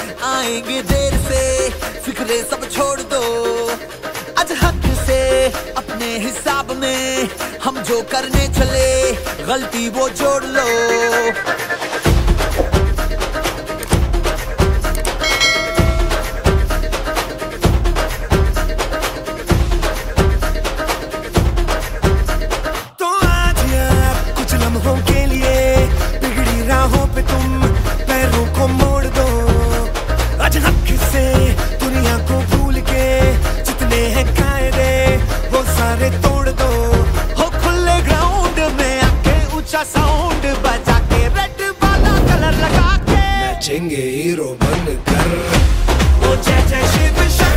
आएंगे देर से, फिक्रे सब छोड़ दो। आज हक से अपने हिसाब में हम जो करने चले, गलती वो जोड़ लो। के लिए बिगड़ी राहों पे तुम पैरों को मोड़ दो। आज हक से दुनिया को भूल के जितने हैं कायदे वो सारे तोड़ दो। हो खुले ग्राउंड में आके ऊंचा साउंड बजा के, रेड वाला कलर लगा के नाचेंगे हीरो बनकर। ओ जय जय शिव शंकर।